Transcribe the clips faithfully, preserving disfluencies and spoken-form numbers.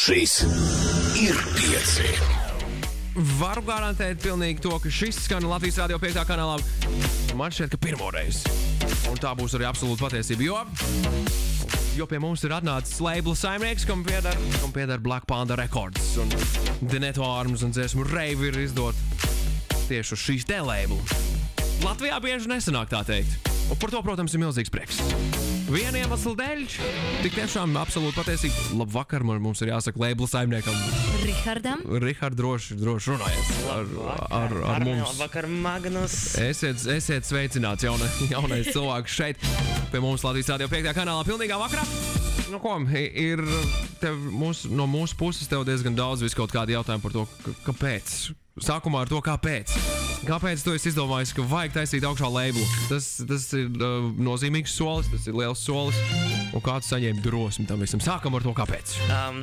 Šis ir pieci. Varu garantēt pilnīgi to, ka šis skan Latvijas radio piektā kanālā. Man šķiet, ka pirmoreiz. Un tā būs arī absolūta patiesība, jo, jo pie mums ir atnācis labela saimnieks, kam piedar, kam piedar Black Panda Records. Un Dineto Arms un dziesmu Rave ir izdot tieši uz šīs te labela. Latvijā bieži nesanāk tā teikt. Un par to, protams, ir milzīgs prieks. Viena iemesla dēļ, tik tiešām absolūti patiesīgi. Labvakar, mums ir jāsaka labela saimniekam. Rihardam. Rihard, droši, droši runājiet ar, ar, ar mums. Labvakar, Magnus. Esiet, esiet sveicināts jauna, jaunais cilvēks šeit pie mums Latvijas radio piektā kanālā pilnīgā vakarā. Nu ko, ir tev, mūs, no mūsu puses tev diezgan daudz vis kaut kādi jautājumi par to, kāpēc. Sākumā ar to, kāpēc. Kāpēc tu esi izdomājis, ka vajag taisīt augšā labelu? Tas, tas ir uh, nozīmīgs solis, tas ir liels solis. Un kā tu saņēmi drosmi tam visam? Sākam ar to, kāpēc. Um,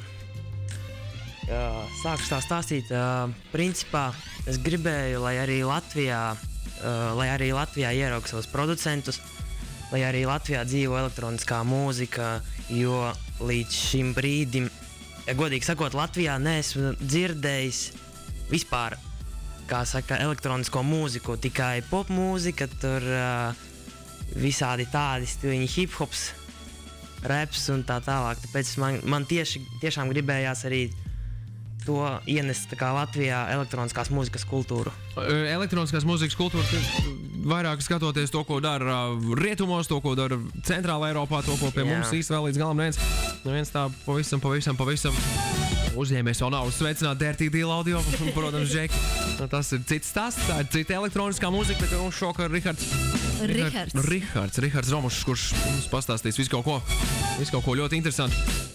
jā, sākšu tā stāstīt. Uh, principā es gribēju, lai arī Latvijā, uh, lai arī Latvijā ieraug savus producentus, lai arī Latvijā dzīvo elektroniskā mūzika, jo līdz šim brīdim, ja godīgi sakot, Latvijā neesmu dzirdējis vispār, kā saka, elektronisko mūziku, tikai pop mūzika, tur uh, visādi tādi stiliņi, hip-hops, raps un tā tālāk. Tāpēc man, man tieši, tiešām gribējās arī to ienest tā kā Latvijā elektroniskās mūzikas kultūru. Elektroniskās mūzikas kultūra, vairāk skatoties to, ko dara rietumos, to, ko dara Centrāla Eiropā, to, ko pie Jā. mums īsti vēl līdz galam neviens, neviens tā pavisam, pavisam, pavisam uzņēmies vēl nav sveicināt Dirty Deal audio, protams, Džeki. Tas ir cits stāsts, tā ir cita elektroniskā mūzika, bet mums šokar Rihards. Rihards. Rihards, Rihards Romušs, kurš mums pastāstīs visu kaut ko, visu kaut ko ļoti interesantu.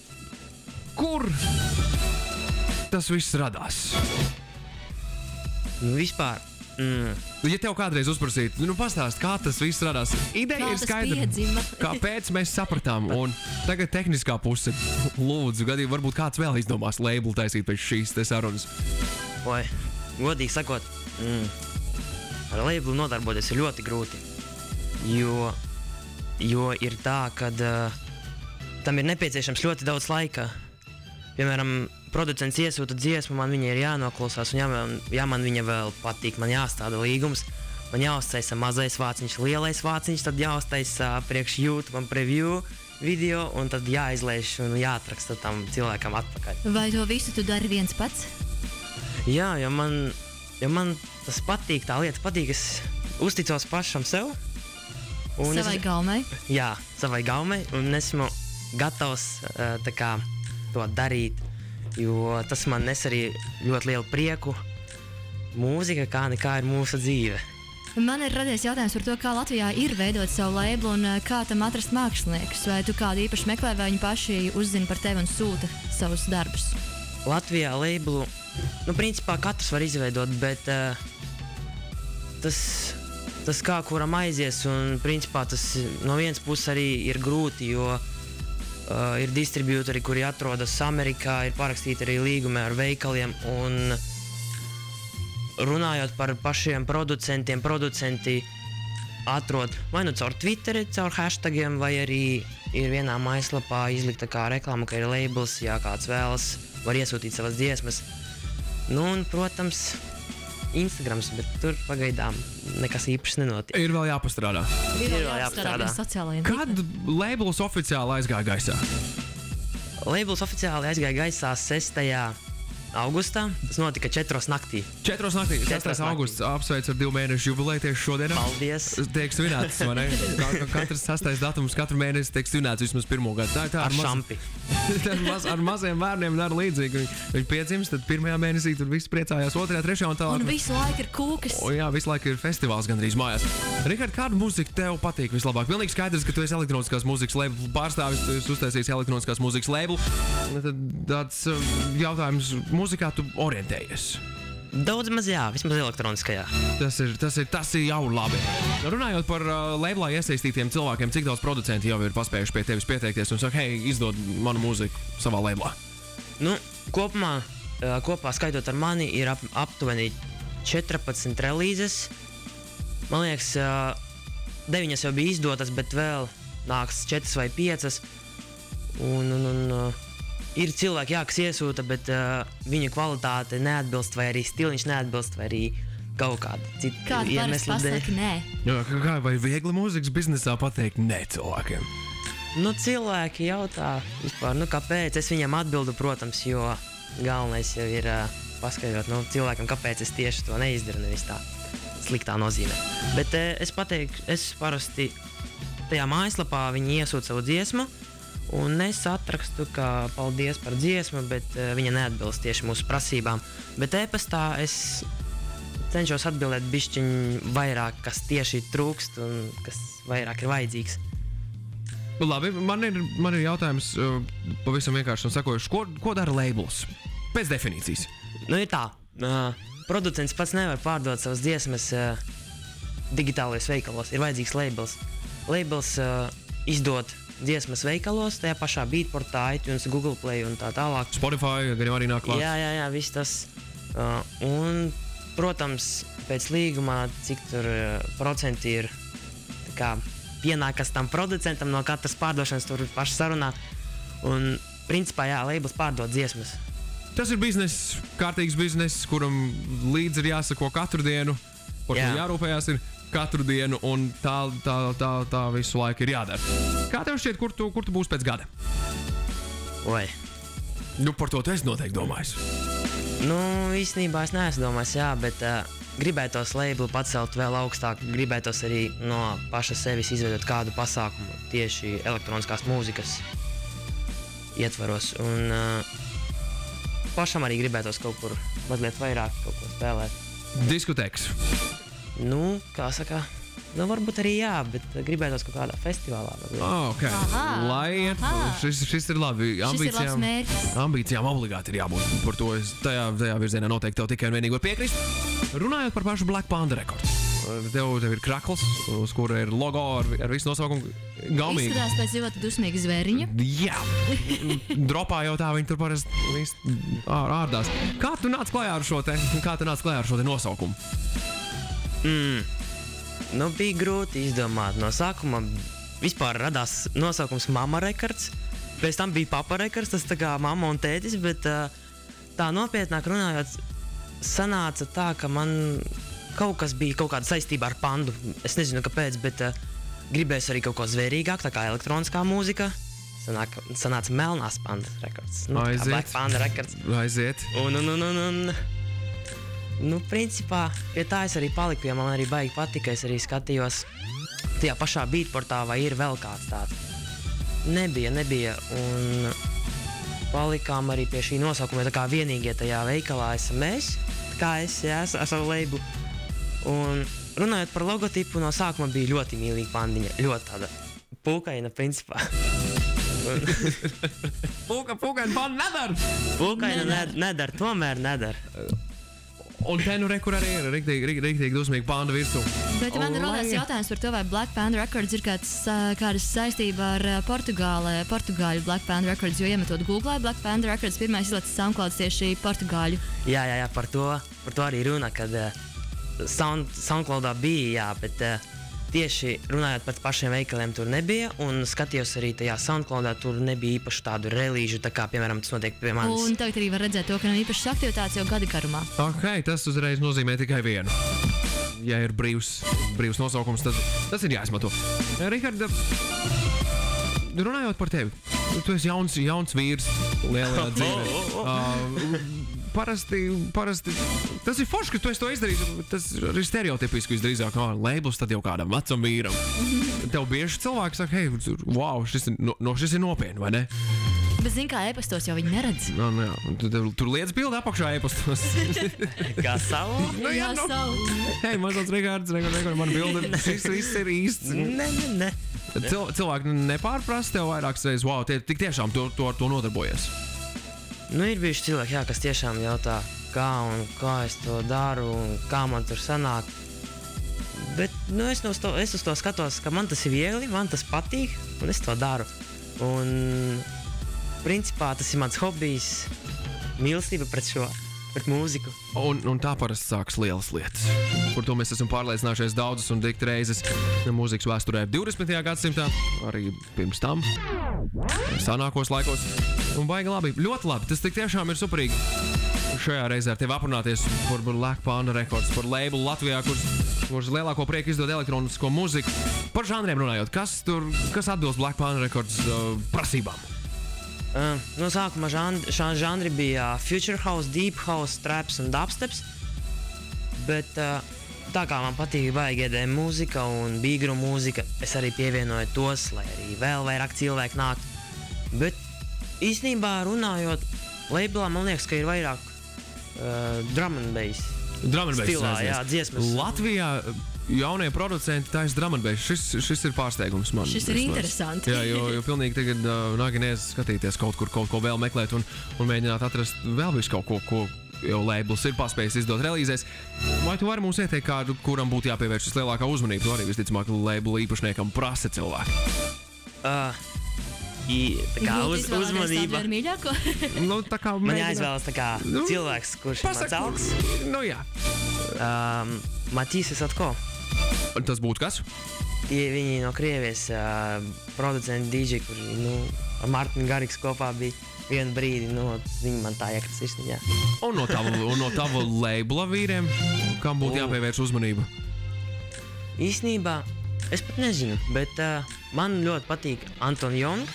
Kur tas viss radās? Nu, vispār. Mm. Ja tev kādreiz uzprasīt, nu pastāst, kā tas viss radās. Ideja kā ir skaidra, kāpēc mēs sapratām. Un tagad tehniskā puse. Lūdzu, gadījumā varbūt kāds vēl izdomās labelu taisīt pēc šīs te sarunas. Oi, godīgi sakot, mm, ar labelu nodarboties ir ļoti grūti. Jo, jo ir tā, ka uh, tam ir nepieciešams ļoti daudz laika. Piemēram, producents iesūta dziesmu, man viņa ir jānoklausās, un ja man, ja man viņa vēl patīk, man jāstāda līgums, man jāuztaisa mazais vāciņš, lielais vāciņš, tad jāuztaisa priekš YouTube un preview video, un tad jāizlaiž un jāatraksta tam cilvēkam atpakaļ. Vai to visu tu dari viens pats? Jā, jo man, jo man tas patīk, tā lieta patīk, es uzticos pašam sev. Un savai es, gaumai? Jā, savai gaumai, un esmu gatavs uh, tā kā to darīt, jo tas man nes arī ļoti lielu prieku. Mūzika kā nekā ir mūsu dzīve. Man ir radies jautājums par to, kā Latvijā ir veidot savu labelu un kā tam atrast māksliniekus. Vai tu kādu īpaši meklē, vai viņi paši uzzina par tevi un sūta savus darbus? Latvijā labelu, nu principā katrs var izveidot, bet uh, tas, tas kā kuram aizies, un principā tas no vienas puses arī ir grūti, jo Uh, ir distribūtori, kuri atrodas Amerikā, ir parakstīti arī līgumi ar veikaliem, un runājot par pašiem producentiem, producenti atrod vai nu caur Twitteri, caur hashtagiem, vai arī ir vienā mājaslapā izlikta kā reklāma, ka ir labels, ja kāds vēlas, var iesūtīt savas dziesmas. Nu, un, protams, Instagrams, bet tur pagaidām nekas īpašs nenotiek. Ir vēl jāpastrādā. Ir vēl jāpastrādā. Kad labels oficiāli aizgāja gaisā? Labels oficiāli aizgāja gaisā sestajā augustā. Tas notika četros naktī. Četros naktī. sestais augusts apsveic ar divu mēnešu jubileju tieši šodienā. Paldies. Tiek svinēts, vai ne? Katrs sastais datums katru mēnesi tiek svinēts vismaz pirmo gadu. Tā, tā, ar ar šampi. maz, ar maziem bērniem dara līdzīgi. Viņi piedzimst, tad pirmajā mēnesī tur viss priecājās, otrajā, trešajā un tālāk. Un visu laiku ir kūkas. O, jā, visu laiku ir festivāls gandrīz mājās. Rihard, kāda mūzika tev patīk vislabāk? Pilnīgi skaidrs, ka tu esi elektroniskās mūzikas labela pārstāvis, tu esi uztaisījis elektroniskās mūzikas labelu. Tad tāds jautājums, mūzikā tu orientējies? Daudz maz jā, vismaz elektroniskajā. Tas ir, tas ir, tas ir jau labi. Runājot par uh, labelā iesaistītiem cilvēkiem, cik daudz producenti jau ir paspējuši pie tevis pieteikties un saka, hei, izdod manu mūziku savā labelā? Nu, kopumā, uh, kopā skaitot ar mani ir ap, aptuveni četrpadsmit relīzes. Man liekas, uh, deviņas jau bija izdotas, bet vēl nāks četras vai piecas. Un, un, un uh, ir cilvēki, jā, kas iesūta, bet uh, viņu kvalitāte neatbilst, vai arī stiliņš neatbilst, vai arī kaut kāda cita Kāda parasti pasaka nē? Jā, kā, vai viegli mūzikas biznesā pateikt nē cilvēkiem? Nu, cilvēki jautā vispār, nu, kāpēc? Es viņam atbildu, protams, jo galvenais jau ir uh, paskaidrot nu, cilvēkam, kāpēc es tieši to neizdaru, nevis tā sliktā nozīmē. Bet uh, es pateiktu, es parasti tajā mājaslapā viņi iesūta savu dziesmu, un es atrakstu, ka paldies par dziesmu, bet uh, viņa neatbilst tieši mūsu prasībām. Bet e-pastā es cenšos atbildēt bišķiņ vairāk, kas tieši trūkst un kas vairāk ir vajadzīgs. Labi, man ir, man ir jautājums uh, pavisam vienkārši un sakojuši, ko, ko dara labels? Pēc definīcijas. Nu ir tā, uh, producents pats nevar pārdot savas dziesmas uh, digitālajos veikalos, ir vajadzīgs labels. Labels uh, izdod dziesmas veikalos, tajā pašā Beatportā, iTunes, Google Play un tā tālāk. Spotify, gan arī nāk klāt. Jā, jā, jā, viss tas. Uh, un, protams, pēc līgumā, cik tur uh, procenti ir tā kā pienākas tam producentam no katras pārdošanas, tur paši sarunā. Un, principā, jā, labels pārdod dziesmas. Tas ir bizness, kārtīgs bizness, kuram līdzi ir jāsako katru dienu, par Jā. ko jārūpējās ir katru dienu, un tā, tā, tā, tā visu laiku ir jādara. Kā tev šķiet, kur tu, kur tu būsi pēc gada? Oi. Nu, par to tu esi noteikti domājis. Nu, īstenībā es neesmu domājis, jā, bet uh, gribētos labelu pacelt vēl augstāk, gribētos arī no paša sevis izveidot kādu pasākumu tieši elektroniskās mūzikas ietvaros. Un uh, pašam arī gribētos kaut kur mazliet vairāk kaut ko spēlēt. Diskotēks. Nu, kā saka, nu varbūt arī jā, bet gribētos kaut kādā festivālā. Oh, okay. Aha, Lai iet, aha. šis, šis ir labi. Šis ir labs Ambīcijām, mērķis. ambīcijām obligāti ir jābūt. Par to es tajā, tajā virzienā noteikti tev tikai un vienīgi var piekrist. Runājot par pašu Black Panda Records. Tev, tev ir krakls, uz kura ir logo ar, ar visu nosaukumu gaumīgi. Izskatās pēc ļoti dusmīga zvēriņa. Jā, dropā jau tā viņi tur parasti viss ār, ārdās. Kā tu nāc klajā ar šo te, kā tu nāc klajā ar šo te nosaukumu? Mm. Nu, bija grūti izdomāt. No sākuma vispār radās nosaukums Mama Records. Pēc tam bija Papa Records, tas tā kā mamma un tētis, bet uh, tā nopietnāk runājot, sanāca tā, ka man kaut kas bija kaut kāda saistībā ar pandu. Es nezinu, kāpēc, bet uh, gribēju arī kaut ko zvērīgāk, tā kā elektroniskā mūzika. Sanāk, sanāca Melnās Pandas Records. Nu, Aiziet. Black Panda Records. Aiziet. Un, un, un, un, un, nu, principā, pie tā es arī paliku, jo man arī baigi patika. Es arī skatījos tajā pašā Beatportā, vai ir vēl kāds tāds. Nebija, nebija. Un palikām arī pie šī nosaukuma, jo tā kā vienīgie tajā veikalā esam mēs. Tā kā es, jā, ar savu leibu. Un runājot par logotipu, no sākuma bija ļoti mīlīga pandiņa. Ļoti tāda pūkaina, principā. Pūka, pūkaina panda nedara! Pūkaina nedara, nedar, tomēr nedara. Un te nu re, kur arī ir riktīgi, riktīgi, riktīgi dusmīgi panda virsū. Bet man ir rodās jautājums par to, vai Black Panda Records ir kāds, ā, kāda saistība ar ā, Portugālē, Portugāļu Black Panda Records, jo iemetot Googlē Black Panda Records, pirmais izlacis SoundClouds tieši Portugāļu. Jā, jā, jā, par to, par to arī runa, kad uh, sound, SoundCloudā bija, jā, bet uh, tieši runājot par pašiem veikaliem tur nebija, un skatījos arī tajā SoundCloudā, tur nebija īpaši tādu relīžu, tā kā, piemēram, tas notiek pie manis. Un tagad arī var redzēt to, ka nav īpašas aktivitātes jau gada garumā. Ok, tas uzreiz nozīmē tikai vienu. Ja ir brīvs, brīvs nosaukums, tad tas ir jāizmanto. Rihard, runājot par tevi, tu esi jauns, jauns vīrs lielajā dzīvē. Uh, parasti, parasti, tas ir forši, ka tu esi to izdarījis. Tas ir stereotipiski visdrīzāk, ah, labels tad jau kādam vecam vīram. Tev bieži cilvēki saka, hei, wow, šis ir, no, no šis ir nopietni, vai ne? Bet zini, kā e-pastos jau viņi neredz. No, no, jā, tu, tu, tur liec bildi apakšā e-pastos. Kā savu? Nu, jā, nu. savu. Hei, mazliet Rihards, Rihards, man bildi, šis viss ir īsts. Ne, ne, ne. Cil, cilvēki nepārprasa tev vairākas reizes, wow, tie tik tiešām to, to, to nodarbojies. Nu, ir bijuši cilvēki, jā, kas tiešām jautā, kā un kā es to daru un kā man tur sanāk. Bet, nu, es, uz to, es uz to skatos, ka man tas ir viegli, man tas patīk un es to daru. Un, principā, tas ir mans hobijs, mīlestība pret šo, pret mūziku. Un, un tā parasti sākas lielas lietas, par to mēs esam pārliecinājušies daudzas un dikti reizes mūzikas vēsturē divdesmitajā gadsimtā, arī pirms tam, sanākos laikos. Un baigi labi, ļoti labi. Tas tik tiešām ir superīgi. Šajā reizē ar tevi aprunāties par Black Panda Records, par labelu Latvijā, kurš, kurš lielāko prieku izdod elektronisko muziku. Par žanriem runājot, kas tur, kas atbilst Black Panda Records uh, prasībām? Uh, no sākuma žanri, žanri bija Future House, Deep House, Traps un Dubsteps, bet uh, tā kā man patīk baigi E D M mūzika un bīgru mūzika, es arī pievienoju tos, lai arī vēl vairāk cilvēku nākt. Bet īstenībā runājot, labelā man liekas, ka ir vairāk uh, drum and bass. Drum and bass stilā, jā, dziesmas. Latvijā jaunie producenti taisa drum and bass. Šis, šis ir pārsteigums man. Šis ir interesanti. Jā, jo, jo pilnīgi tagad uh, nākinies skatīties kaut kur, kaut ko vēl meklēt un, un mēģināt atrast vēl visu kaut ko, ko jau labels ir paspējis izdot relīzēs. Vai tu vari mums ieteikt kādu, kuram būtu jāpievēršas lielākā uzmanība? Tu arī visticamāk labelu īpašniekam prasa cilvēku. Uh, I, tā kā uz, uzmanība. Nu, tā kā man jāizvēlas tā kā nu, cilvēks, kurš ir mans augs. Nu, jā. Um, Matīsis Atko. Tas būtu kas? Tie viņi no Krievijas uh, producenti D J, kuri, nu, ar Martinu Gariks kopā bija vienu brīdi, nu, viņi man tā iekrits sirsniņā. Un no tava, un no tava labela vīriem, kam būtu jāpievērš uzmanība? Īsnībā, es pat nezinu, bet uh, man ļoti patīk Anton Young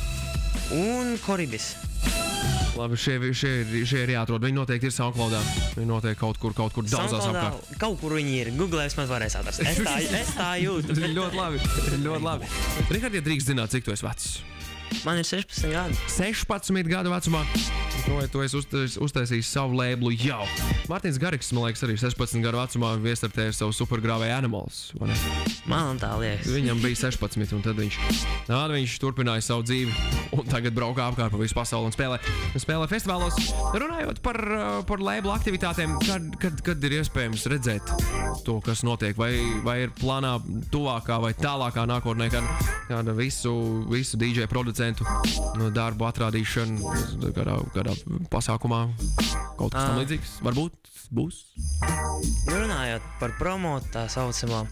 un Koribis. Labi, šie, šie, šie ir jāatrod. Viņi noteikti ir SoundCloudā. Viņi noteikti kaut kur, kaut kur daudzās apkārt. Kaut kur viņi ir. Google vismaz varēs atrast. Es tā, es tā jūtu. Bet... ļoti labi, ļoti labi. Rihard, ja drīkst zināt, cik tu esi vecs? Man ir sešpadsmit gadi. sešpadsmit gadu vecumā. To, tu esi uztais, uztaisījis savu labelu jau. Mārtiņš Gariks, man liekas, arī sešpadsmit gadu vecumā iestartēja savu supergrāvēju Animals. Man tā liekas. Viņam bija sešpadsmit, un tad viņš, tad viņš turpināja savu dzīvi. Un tagad braukā apkārt pa visu pasauli un spēlē, spēlē festivālos. Runājot par, par labelu aktivitātēm, kad, kad, kad ir iespējams redzēt to, kas notiek, vai, vai ir plānā tuvākā vai tālākā nākotnē, kad, kad visu, visu D J producentu darbu atrādīšanu kādā, kādā pasākumā, kaut kas tam līdzīgs, varbūt būs? Runājot par promo, tā saucamā,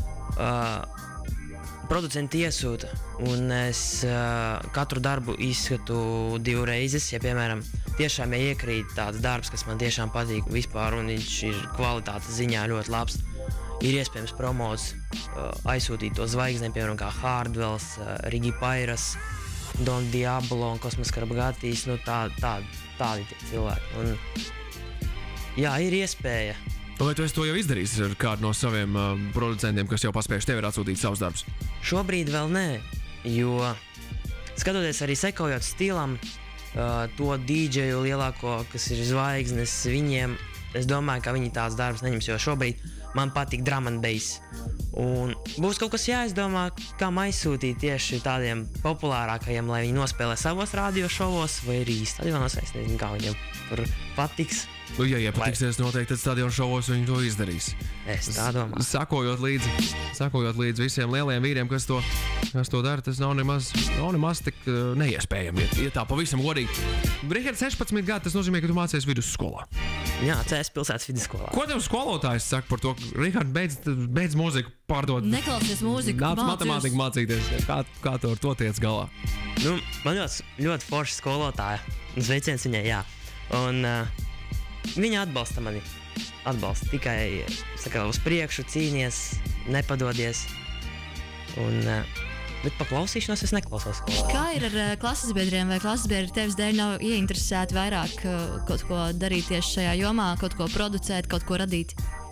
uh, producenti iesūta, un es uh, katru darbu izskatu divreizes, ja, piemēram, tiešām ja iekrīt tāds darbs, kas man tiešām patīk vispār, un viņš ir kvalitātes ziņā ļoti labs, ir iespējams promos uh, aizsūtīt to zvaigznēm, piemēram, kā Hardwells, uh, Rigi Pairas, Don Diablo un Kosmos Karabagatis, nu tā, tā, tādi tie cilvēki. Un, jā, ir iespēja. Vai tu esi to jau izdarījis ar kādu no saviem uh, producentiem, kas jau paspējuši tev ir atsūtīt savus darbus? Šobrīd vēl nē, jo skatoties arī sekojot stilam, uh, to D J-u lielāko, kas ir zvaigznes, viņiem, es domāju, ka viņi tāds darbs neņems, jo šobrīd man patīk drum and bass. Un būs kaut kas jāizdomā, kam aizsūtīt tieši tādiem populārākajiem, lai viņi nospēlē savos radiošovos vai arī stadionos, es nezinu, kā viņiem tur patiks. Nu, ja iepatiksies noteikti, tad stadionu šovos viņi to izdarīs. Es tā domāju. Sakojot līdzi, sakojot līdzi visiem lieliem vīriem, kas to, kas to dara, tas nav nemaz, nav nemaz tik uh, neiespējami, ja, ja tā pavisam godīgi. Rihard, sešpadsmit gadi, tas nozīmē, ka tu mācies vidusskolā. Jā, C S pilsētas vidusskolā. Ko tev skolotājs saka par to? Rihard, beidz, beidz mūziku pārdot. Neklausies mūziku, nāc matemātiku mācīties. Kā, kā tu ar to tiec galā? Nu, man ļoti, ļoti forša skolotāja. Sveiciens viņai, jā. Un uh, viņa atbalsta mani. Atbalsta tikai, saka, uz priekšu cīnies, nepadodies. Un, uh, bet paklausīšanos es neklausos skolā. Kā ir ar uh, klases biedriem? Vai klases biedri tevis dēļ nav ieinteresēti vairāk uh, kaut ko darīt tieši šajā jomā, kaut ko producēt, kaut ko radīt?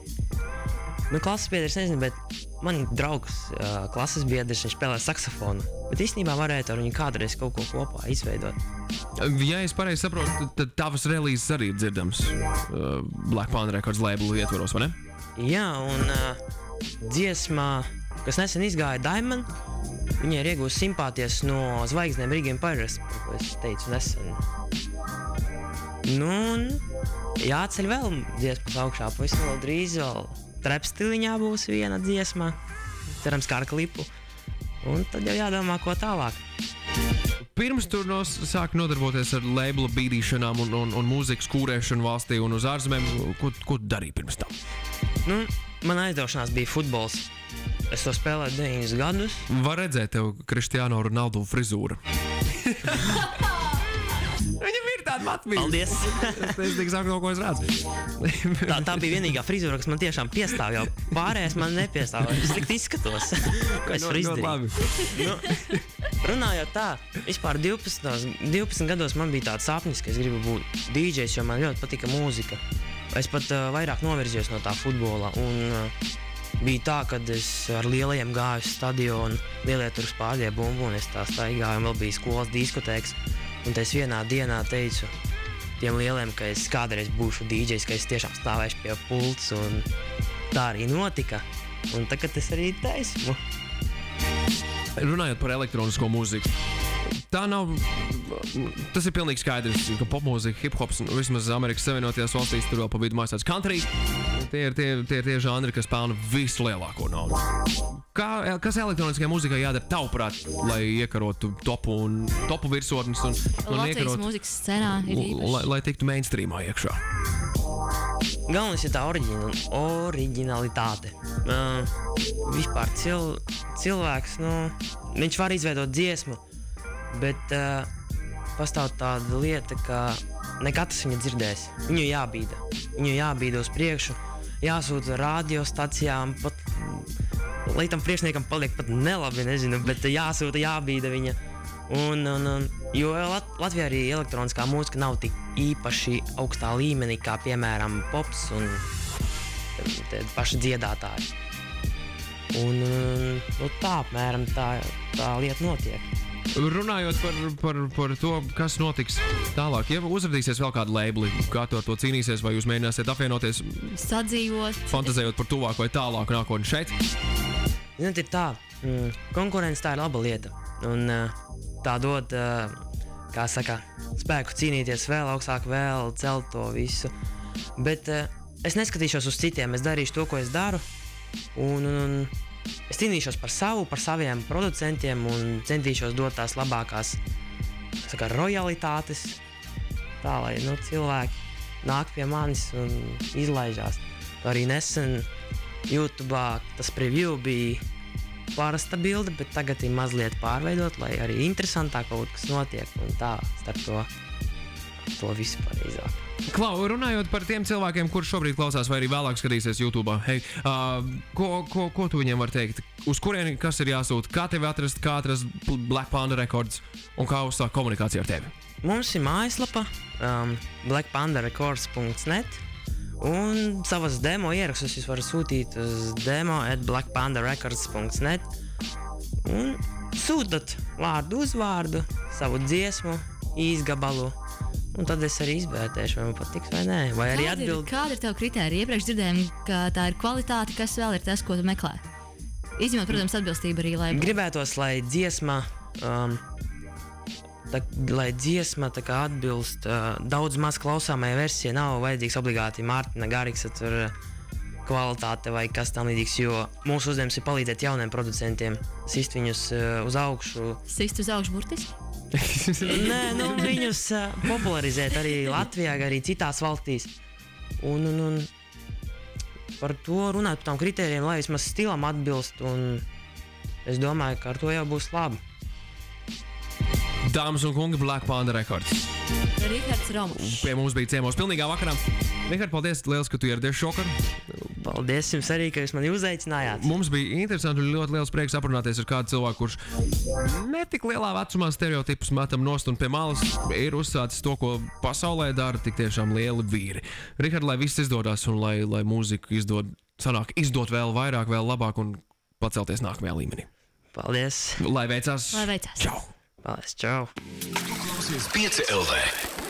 Nu, klases biedrs nezinu, bet man ir draugs, uh, klases biedrs, viņš spēlē saksofonu. Bet īstenībā varētu ar viņu kādreiz kaut ko kopā izveidot. Ja es pareizi saprotu, tad, tad tavas relīzes arī ir dzirdams uh, Black Panda Records labelu ietvaros, vai ne? Jā, un uh, dziesmā, kas nesen izgāja Diamond, viņa ir iegūst simpātijas no zvaigznēm Rigiem Pairas, ko es teicu nesen. Nu, un jāceļ vēl dziesmas augšā, pavisam vēl drīz vēl trap stiliņā būs viena dziesma, cerams kā ar klipu, un tad jau jādomā, ko tālāk. Pirms tu no, sāki nodarboties ar labela bīdīšanām un, un, un mūzikas kūrēšanu valstī un uz ārzemēm, ko, ko darīji pirms tam? Nu, man aizdošanās bija futbols. Es to spēlēju deviņus gadus. Var redzēt tev Cristiano Ronaldo frizūru. kāda matmīja. Paldies. Es nezinu, tik sāku no ko es redzu. Tā, tā bija vienīgā frizūra, kas man tiešām piestāv, jo pārējais man nepiestāv. Es slikti izskatos. Ko es varu izdarīt? Nu, runājot tā, vispār divpadsmit, divpadsmit gados man bija tāds sapnis, ka es gribu būt dī džejs, jo man ļoti patika mūzika. Es pat uh, vairāk novirzījos no tā futbola. Un uh, bija tā, kad es ar lielajiem gāju uz stadionu, lielie tur spādīja bumbu, un es tā staigāju, un vēl bija skolas diskotēks. Un es vienā dienā teicu tiem lieliem, ka es kādreiz būšu dī džejs, ka es tiešām stāvēšu pie pults, un tā arī notika. Un tagad es arī taismu. Runājot par elektronisko mūziku, tā nav, tas ir pilnīgi skaidrs, ka popmūzika, hip-hops, vismaz Amerikas Savienotajās valstīs, tur vēl pa vidu mājas tāds country, tie ir tie, tie, tie žanri, kas pelna vislielāko naudu. Kā, kas elektroniskajai mūzikai jādara tavuprāt, lai iekarotu topu un topu virsotnes un, un Latvijas iekarot, mūzikas scenā ir īpaši. lai, lai tiktu mainstreamā iekšā? Galvenais ir tā oriģina, oriģinalitāte. Uh, vispār cil, cilvēks, nu, viņš var izveidot dziesmu, bet uh, pastāv tāda lieta, ka ne katrs viņu dzirdēs. Viņu jābīda. Viņu jābīda uz priekšu, jāsūta radiostacijām, pat lai tam priekšniekam paliek pat nelabi, nezinu, bet jāsūta, jābīda viņa. Un, un, un, jo Lat Latvijā arī elektroniskā mūzika nav tik īpaši augstā līmenī, kā piemēram pops un paši dziedātāji. Un, un nu, tā apmēram tā, tā lieta notiek. Runājot par, par, par to, kas notiks tālāk, ja uzradīsies vēl kāda labeli, kā to, to cīnīsies, vai jūs mēģināsiet apvienoties, Sadzīvot. fantazējot par tuvāku vai tālāku nākotni šeit? Zināt, ir tā, mm, konkurence tā ir laba lieta. Un uh, tā dod, uh, kā saka, spēku cīnīties vēl augstāk, vēl celt to visu. Bet uh, es neskatīšos uz citiem, es darīšu to, ko es daru. Un, un, un es cīnīšos par savu, par saviem producentiem un centīšos dot tās labākās, saka, rojalitātes. Tā, lai nu, cilvēki nāk pie manis un izlaižās. Arī nesen YouTube'ā tas preview bija parasta bilde, bet tagad ir mazliet pārveidot, lai arī interesantāk kaut kas notiek, un tā starp to, to visu pareizāk. Klau, runājot par tiem cilvēkiem, kurš šobrīd klausās vai arī vēlāk skatīsies YouTube'ā, hei, uh, ko, ko, ko tu viņiem var teikt? Uz kurieni kas ir jāsūt? Kā tevi atrast, kā atrast Black Panda Records un kā uzsākt komunikāciju ar tevi? Mums ir mājaslapa um, black panda records dot net. Un savas demo ierakstus jūs varat sūtīt uz demo at black panda records dot net. Un sūtat vārdu uzvārdu, savu dziesmu, izgabalu. Un tad es arī izvērtēšu, vai man patiks vai nē. Vai arī Kāda ir, atbild. kāda ir tava kritērija? Iepriekš dzirdējām, ka tā ir kvalitāte, kas vēl ir tas, ko tu meklē. Izņemot, protams, atbilstību arī label. Gribētos, lai dziesma, um, tā, lai dziesma tā kā atbilst uh, daudz maz klausāmajai versijai, nav vajadzīgs obligāti Mārtiņa Gariksa tur uh, kvalitāte vai kas tam līdzīgs, jo mūsu uzdevums ir palīdzēt jauniem producentiem, sist viņus uh, uz augšu. Sist uz augšu burtiski? Nē, nu, viņus uh, popularizēt arī Latvijā, arī citās valstīs. Un, un, un par to runāt par tām kritērijiem, lai vismaz stilam atbilst, un es domāju, ka ar to jau būs labi. Dāmas un kungi, Black Panda Records. Rihards Romušs. Pie mums bija ciemos pilnīgā vakarā. Rihard, paldies, liels, ka tu ieradies šokar. Paldies jums arī, ka jūs mani uzaicinājāt. Mums bija interesanti un ļoti liels prieks aprunāties ar kādu cilvēku, kurš netik lielā vecumā stereotipus metam nost un pie malas ir uzsācis to, ko pasaulē dara tik tiešām lieli vīri. Rihard, lai viss izdodas un lai, lai mūziku izdod, sanāk izdot vēl vairāk, vēl labāk un pacelties nākamajā līmenī. Paldies. Lai veicās. Lai veicās. Čau. Paldies, čau. Klausies pieci L V.